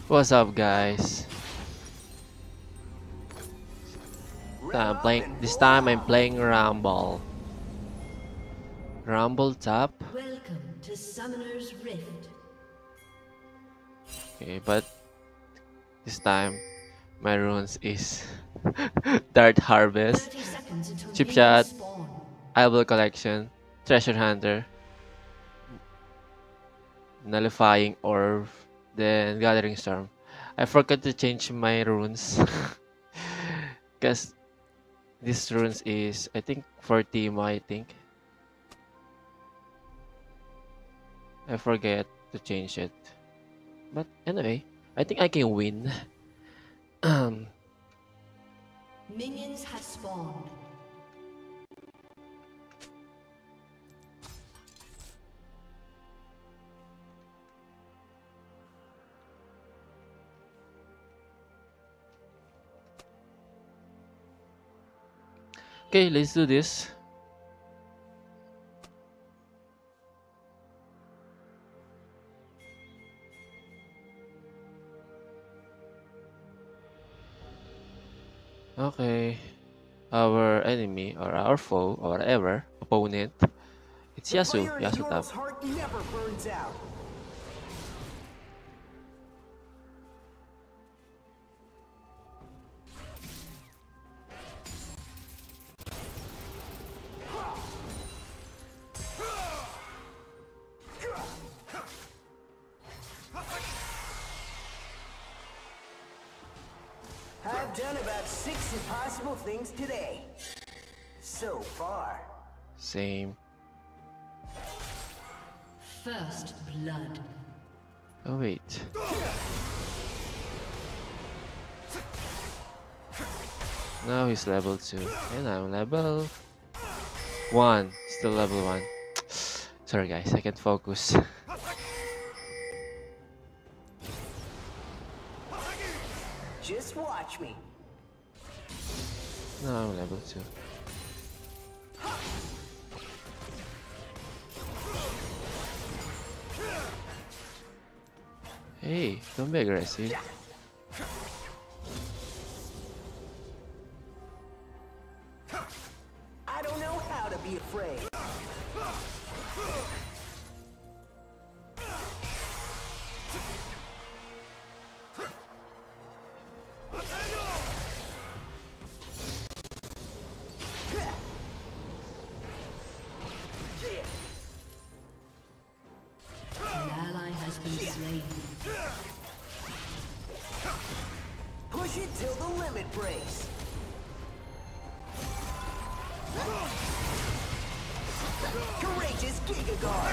What's up, guys? This time I'm playing Rumble. Rumble top. Welcome to Summoner's Rift. Okay, but this time my runes is Dart Harvest, 30 seconds until Chip minions Shot, spawn. Eyeball Collection, Treasure Hunter, Nullifying Orb, then Gathering Storm. I forgot to change my runes because this runes is, I think, for Timo. I forget to change it. But anyway, I think I can win. Minions have spawned. Okay, let's do this. Okay, our enemy or our foe or whatever opponent, it's Yasuo. Yasuo top. Heart never burns out. I've done about 6 impossible things today. So far. Same. First blood. Oh wait. Now he's level 2 and I'm level 1. Still level 1. Sorry guys, I can't focus. Just watch me. Now I'm level 2. Hey, don't be aggressive. I don't know how to be afraid. An ally has been slain. Push it till the limit breaks. Courageous Giga Guard.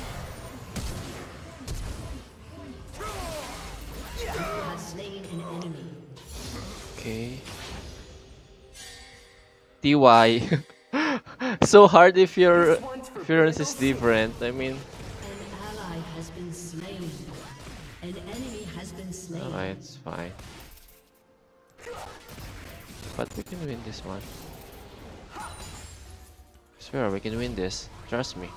You have slain an enemy. Okay. TY. So hard if your appearance is different. I mean, An ally has been slain. An enemy has been slain. alright, it's fine. But we can win this one. I swear we can win this. Trust me.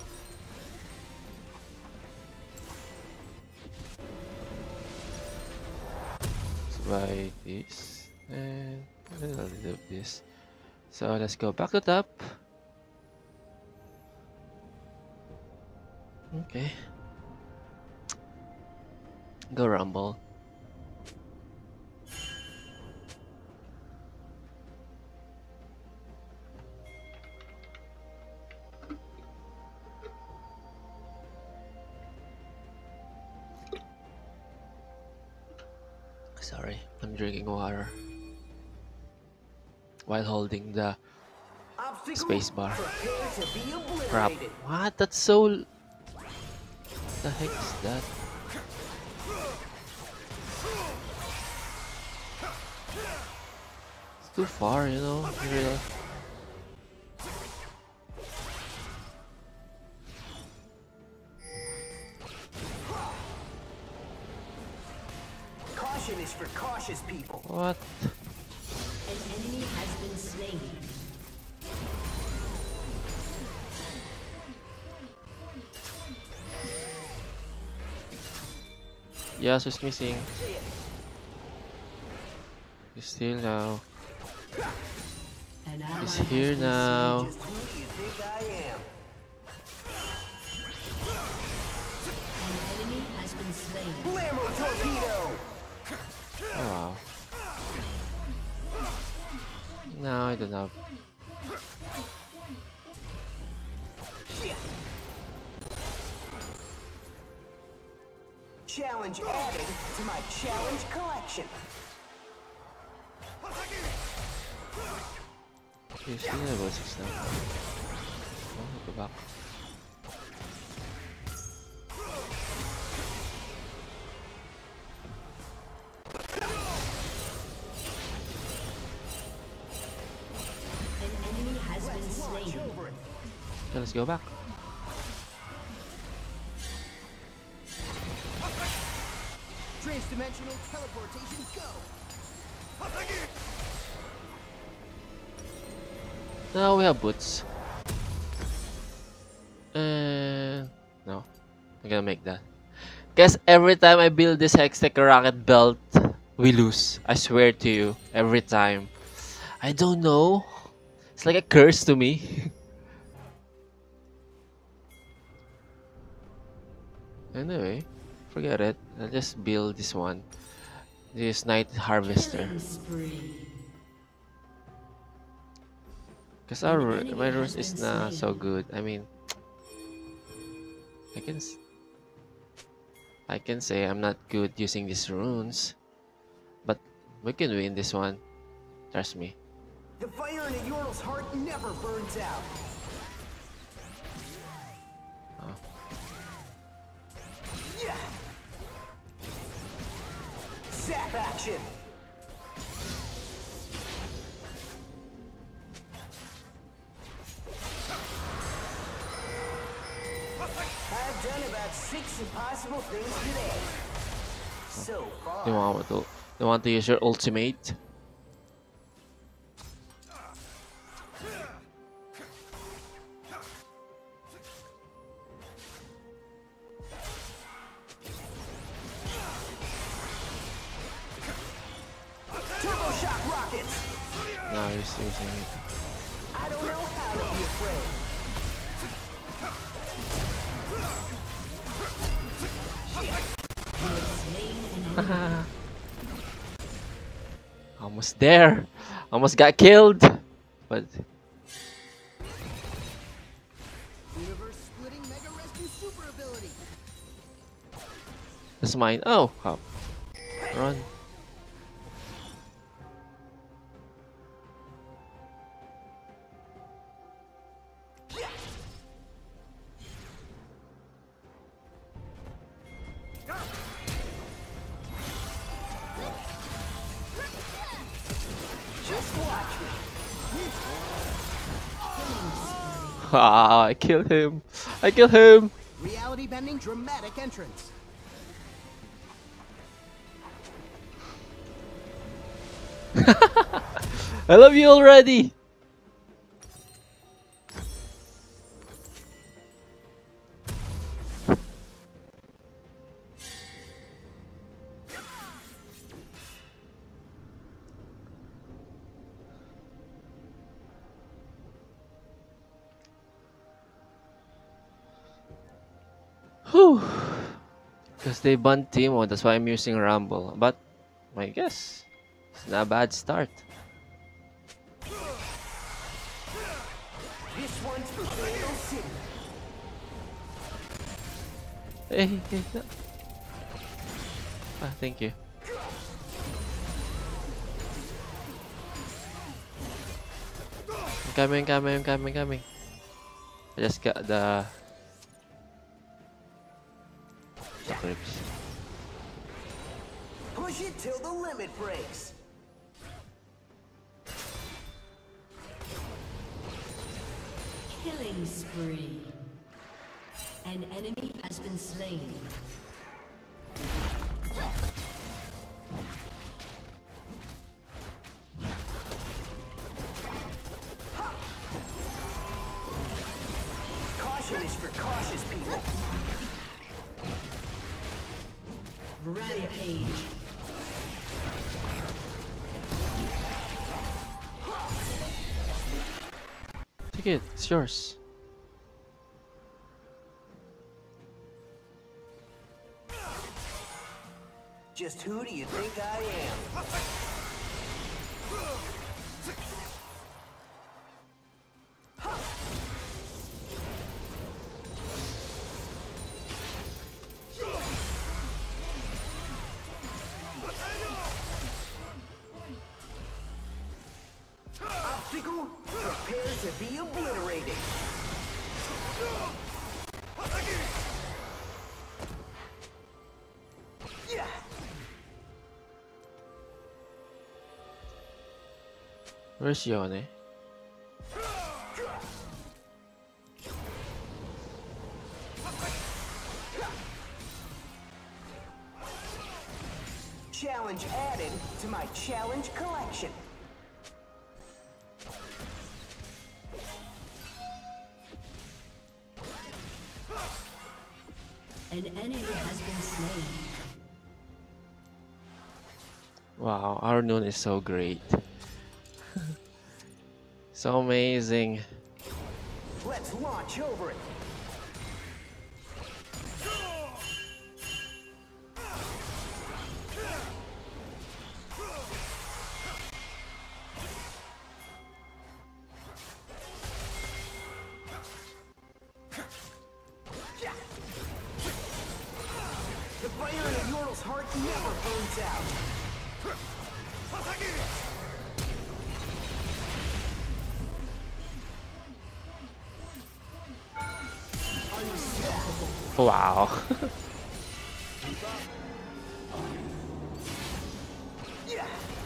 Let's buy this and a little bit of this. So let's go back to top. Okay. Go Rumble. Sorry, I'm drinking water while holding the space bar. Prepare to be Crap. obliterated. What? That's so... The heck is that? It's too far, you know? Real. Caution is for cautious people. What? An enemy has been slain. Yasuo's missing. He's still now. An ally He's has here been now. Just who do you think I am? slain. An enemy has been slain. Blammo torpedo! Oh wow. No, I don't have. Challenge added to my challenge collection. He's still level 6 now. Oh, go back. An enemy has been slain. Okay, let's go back. Transdimensional teleportation, go! Now we have boots. No, I'm gonna make that. Guess every time I build this Hextech rocket belt, we lose. I swear to you, every time. I don't know. It's like a curse to me. Anyway, forget it. I'll just build this one. This Night Harvester. Killing spree. Because An enemy my runes has is been not so slain. good. I mean, I can say I'm not good using these runes, but we can win this one. Trust me. The fire in a Yordle's heart never burns out. Oh. Yeah. Zap action. I've done about 6 impossible things today. So far. You want to use your ultimate? Turbo shock rockets. No, he's using it. I don't know how to be afraid. Almost there. Almost got killed. But Universe splitting mega rescue super ability. that's mine. Oh, how? Run. Just watch me. Ah, I killed him. I killed him. Reality bending dramatic entrance. I love you already. Whew. Because they banned Timo, that's why I'm using Rumble. But I guess it's not a bad start. This one's for Fatal City. Hey, no. Ah, thank you. I'm coming. I just got the ribs. Push it till the limit breaks. Killing spree. An enemy has been slain. Caution is for cautious people. Rampage. Take it. It's yours. Just who do you think I am? Obstacle, prepare to be obliterated. Yeah. Where's Yone? Challenge added to my challenge collection. An enemy has been slain. Wow, our noon is so great. So amazing. Let's launch over it. The fire in a Yordle's heart never burns out. Wow. Yeah.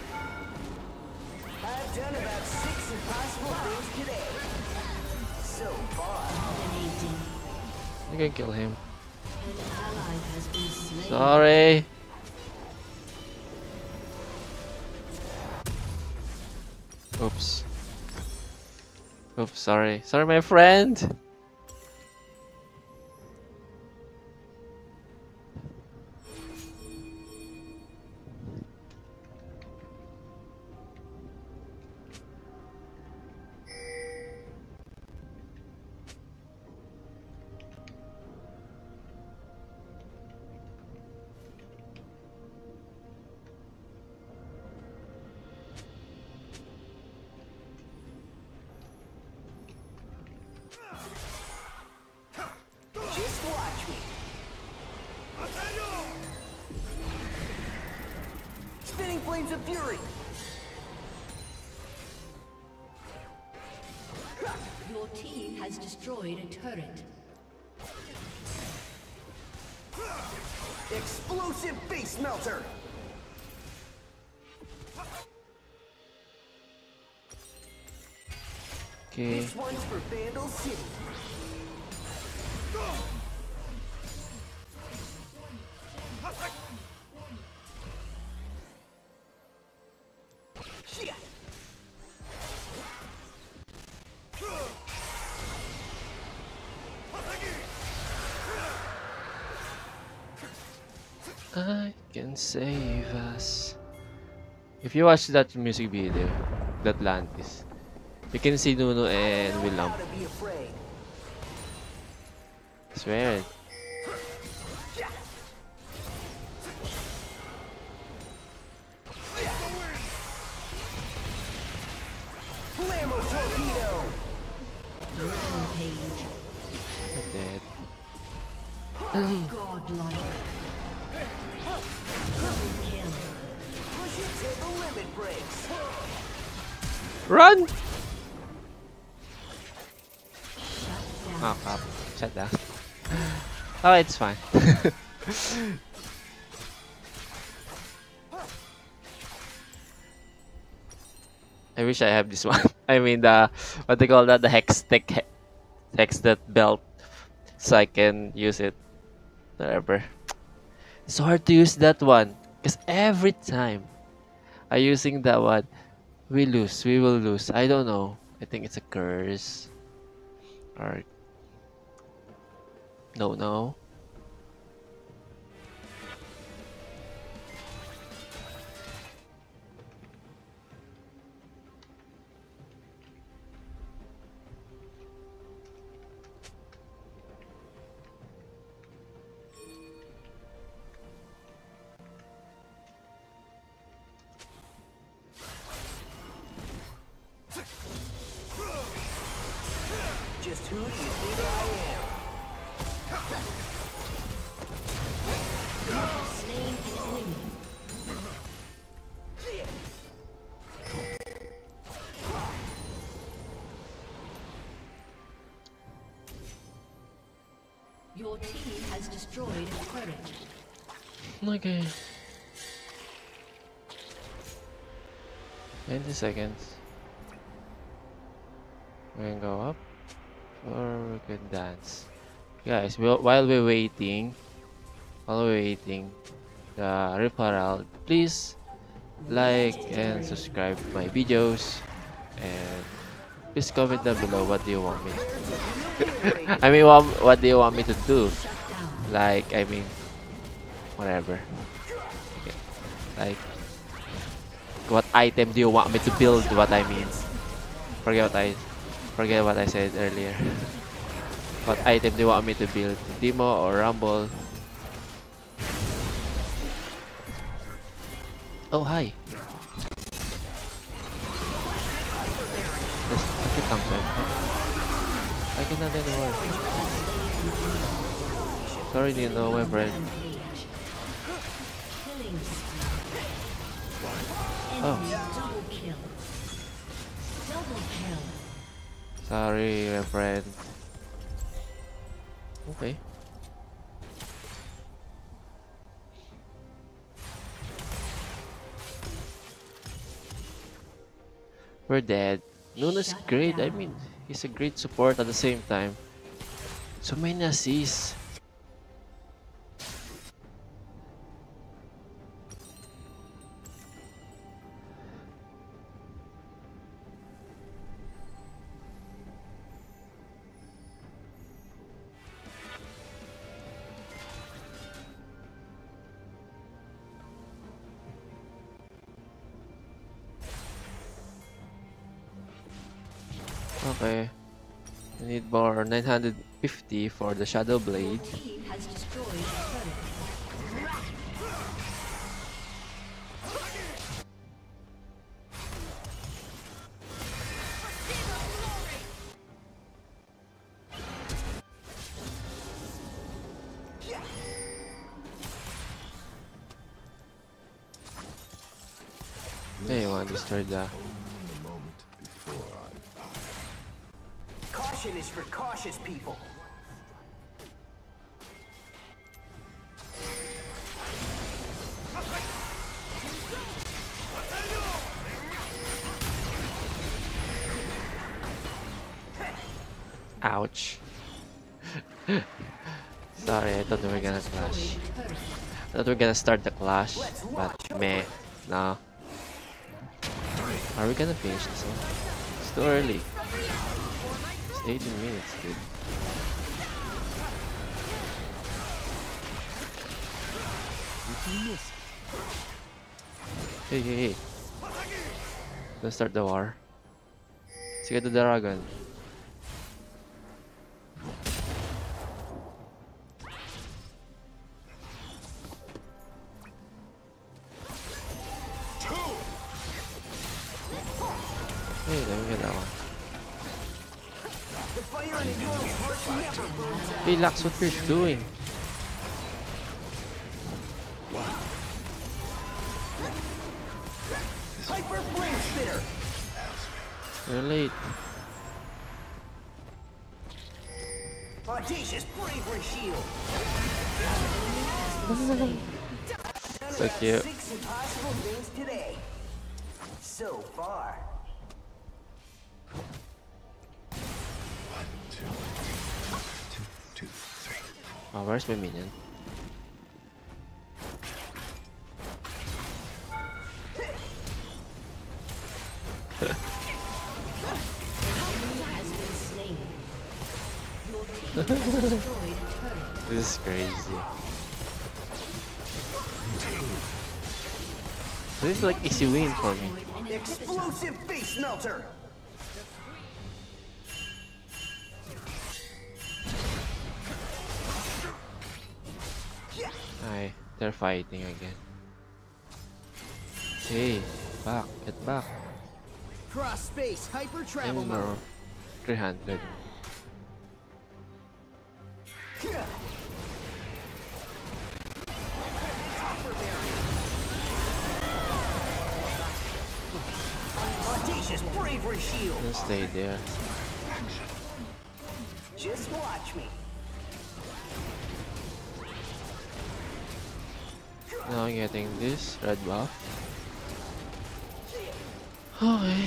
I've done about 6 impossible things today. So far. Dominating. You can kill him. An ally has been slain. Sorry. Oops. Oops, sorry. Sorry, my friend. Just watch me. Spinning flames of fury. Your team has destroyed a turret. Explosive face melter. Okay. This one's for Vandal City. Shit. I can save us. If you watch that music video, that Atlantis, you can see Nuno and Know Willam. how to be afraid. Swear it. Flammo torpedo. Rampage. Dead. Godlike. Double kill. Push it till the limit breaks. Run! Shut down. Oh, crap. Shut down. Oh, it's fine. I wish I have this one. I mean the what they call that, the hex that belt, so I can use it wherever. It's hard to use that one because every time I using that one, we lose. We will lose. I don't know. I think it's a curse or no. team has destroyed a turret. Okay. 90 seconds. We can go up or we can dance. Guys, while we're waiting, the referral, please like and subscribe my videos and please comment down below what do you want me I mean what do you want me to do, like I mean whatever. Okay. Like what item do you want me to build, what I mean, forget what I said earlier. What item do you want me to build, Demo or Rumble? Oh, hi. Let's take it I cannot anymore. Sorry, didn't know my friend. Oh. Double kill. Double kill. Sorry, my friend. Okay. We're dead. Nuno's great. I mean, he's a great support at the same time. So many assists. Okay. I need more 950 for the Shadow Blade. Team has destroyed a turret. Hey, you want to destroy the... Caution is for cautious people. Ouch. Sorry, I thought we were gonna clash. I thought we were gonna start the clash, but meh, no. Are we gonna finish this one? It's too early. It's 18 minutes, dude. Hey, hey, hey. Let's start the war. Let's get the dragon. Hey, let me get that one. Relax, what you're doing. Hyper Flame Spitter. You're late. Audacious Bravery Shield. So cute. 6 impossible things today. So far. Oh, where's my minion? This is crazy. This is like easy win for me. Explosive Face Melter. Hi, they're fighting again. Hey, back, get back. Cross Space Hyper Travel Anymore. Mode. 300. Audacious Bravery Shield. Let's stay there. Just watch me. Now I'm getting this red buff. Okay.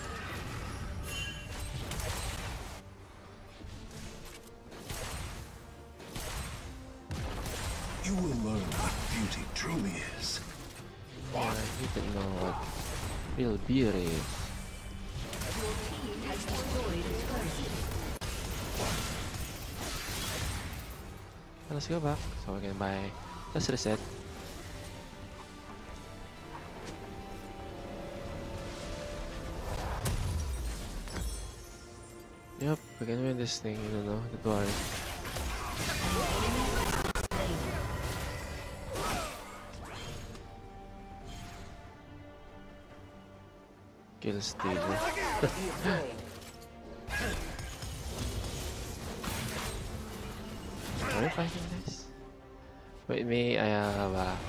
You will learn what beauty truly is. Yeah, you can know what real beauty is. Your team has destroyed a turret. Let's go back. So we can buy. Let's reset. Yep, we can win this thing. You know, don't worry. Kill Steve. Are we fighting this? Wait, me, I have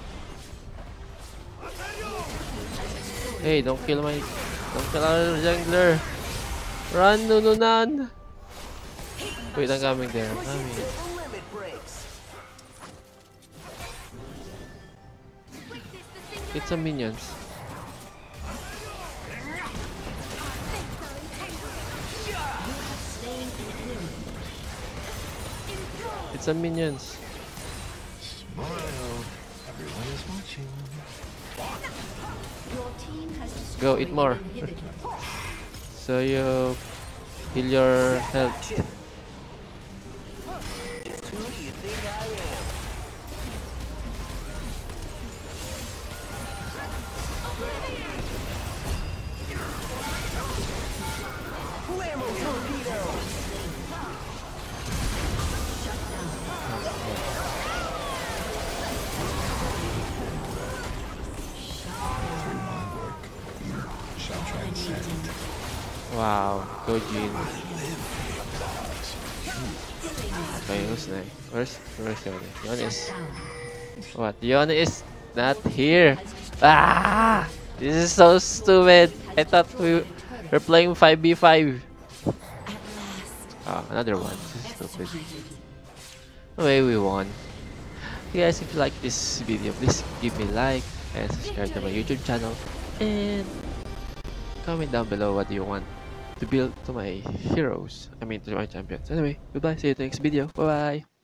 Hey, don't kill our jungler! Run, Nununan! Wait, I'm coming there, I'm coming. The limit breaks. It's some minions. It's some minions. Smile. Everyone is watching. Your team has Go, destroyed eat more. an inhibitor. So you heal your health. Action. Just who do you think I am? Whammo torpedo! Through my work, you shall transcend. Wow, go Jin. Live in gods. Okay, who's next? Where's Yone? Yone is what? Yone is not here. Ah! This is so stupid. I thought we were playing 5v5. Ah, another one. This is stupid. Anyway, we won. Hey guys, if you like this video, please give me a like and subscribe to my YouTube channel. And comment down below what you want to build to my heroes. I mean, to my champions. Anyway, goodbye. See you in the next video. Bye bye.